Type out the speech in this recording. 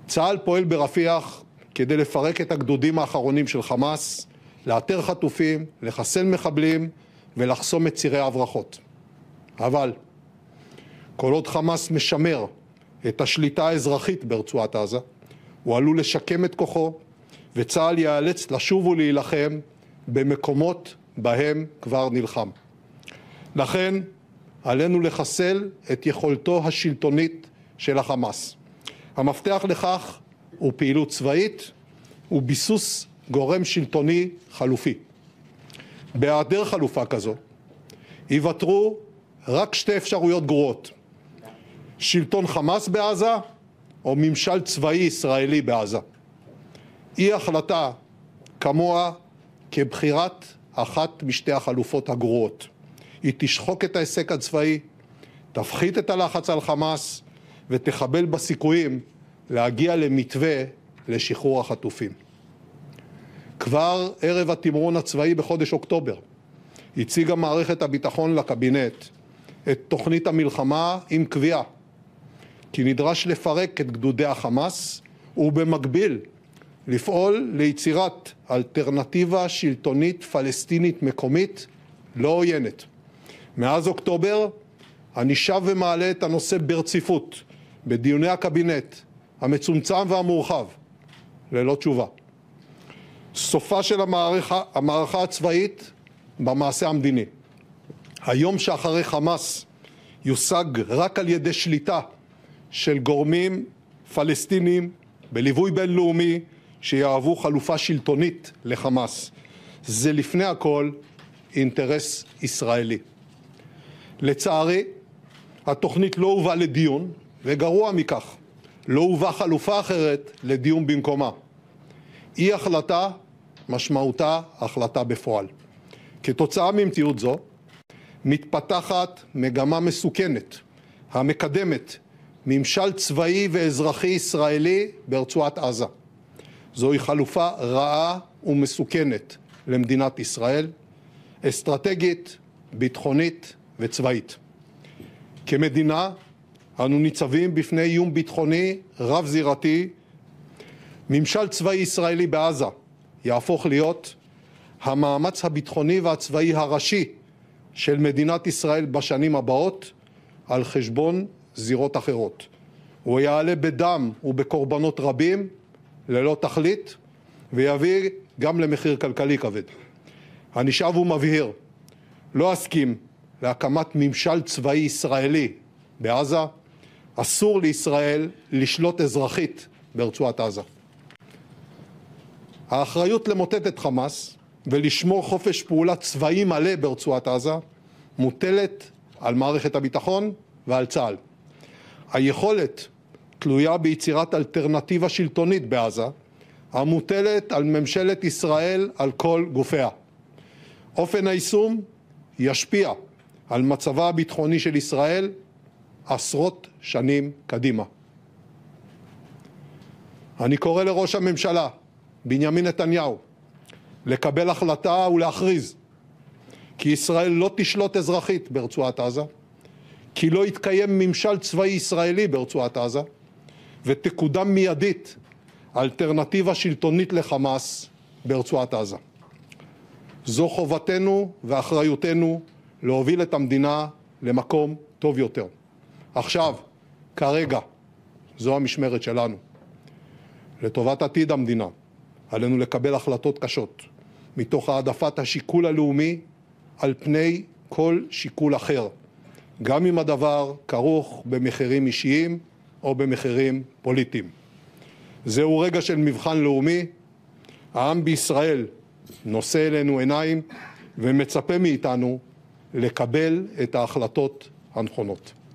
צה"ל פועל ברפיח כדי לפרק את הגדודים האחרונים של חמאס, לאתר חטופים, לחסל מחבלים ולחסום את צירי ההברחות. אבל כל עוד חמאס משמר את השליטה האזרחית ברצועת עזה, הוא עלול לשקם את כוחו, וצה"ל ייאלץ לשוב ולהילחם במקומות בהם כבר נלחם. לכן עלינו לחסל את יכולתו השלטונית של החמאס. המפתח לכך הוא פעילות צבאית וביסוס גורם שלטוני חלופי. בהיעדר חלופה כזו, ייוותרו רק שתי אפשרויות גרועות: שלטון חמאס בעזה או ממשל צבאי ישראלי בעזה. אי החלטה כמוה כבחירת אחת משתי החלופות הגרועות. היא תשחוק את ההישג הצבאי, תפחית את הלחץ על חמאס ותחבל בסיכויים להגיע למתווה לשחרור החטופים. כבר ערב התמרון הצבאי בחודש אוקטובר הציגה מערכת הביטחון לקבינט את תוכנית המלחמה עם קביעה כי נדרש לפרק את גדודי החמאס ובמקביל לפעול ליצירת אלטרנטיבה שלטונית פלסטינית מקומית לא עוינת. מאז אוקטובר אני שב ומעלה את הנושא ברציפות בדיוני הקבינט המצומצם והמורחב ללא תשובה. סופה של המערכה הצבאית במעשה המדיני. היום שאחרי חמאס יושג רק על ידי שליטה של גורמים פלסטינים בליווי בינלאומי שיהוו חלופה שלטונית לחמאס. זה לפני הכל אינטרס ישראלי. לצערי, התוכנית לא הובאה לדיון, וגרוע מכך, לא הובאה חלופה אחרת לדיון במקומה. אי החלטה משמעותה החלטה בפועל. כתוצאה ממציאות זו, מתפתחת מגמה מסוכנת המקדמת ממשל צבאי ואזרחי ישראלי ברצועת עזה. זוהי חלופה רעה ומסוכנת למדינת ישראל, אסטרטגית, ביטחונית וצבאית. כמדינה, אנו ניצבים בפני איום ביטחוני רב-זירתי. ממשל צבאי ישראלי בעזה יהפוך להיות המאמץ הביטחוני והצבאי הראשי של מדינת ישראל בשנים הבאות על חשבון זירות אחרות. הוא יעלה בדם ובקורבנות רבים ללא תכלית ויביא גם למחיר כלכלי כבד. אני שב ומבהיר, לא אסכים להקמת ממשל צבאי ישראלי בעזה. אסור לישראל לשלוט אזרחית ברצועת עזה. האחריות למוטט את חמאס ולשמור חופש פעולה צבאי מלא ברצועת עזה מוטלת על מערכת הביטחון ועל צה"ל. היכולת תלויה ביצירת אלטרנטיבה שלטונית בעזה המוטלת על ממשלת ישראל על כל גופיה. אופן היישום ישפיע על מצבה הביטחוני של ישראל עשרות שנים קדימה. אני קורא לראש הממשלה בנימין נתניהו לקבל החלטה ולהכריז כי ישראל לא תשלוט אזרחית ברצועת עזה, כי לא יתקיים ממשל צבאי ישראלי ברצועת עזה, ותקודם מיידית אלטרנטיבה שלטונית לחמאס ברצועת עזה. זו חובתנו ואחריותנו להוביל את המדינה למקום טוב יותר. עכשיו, כרגע, זו המשמרת שלנו. לטובת עתיד המדינה, עלינו לקבל החלטות קשות, מתוך העדפת השיקול הלאומי על פני כל שיקול אחר, גם אם הדבר כרוך במחירים אישיים או במחירים פוליטיים. זהו רגע של מבחן לאומי. העם בישראל נושא אלינו עיניים ומצפה מאיתנו לקבל את ההחלטות הנכונות.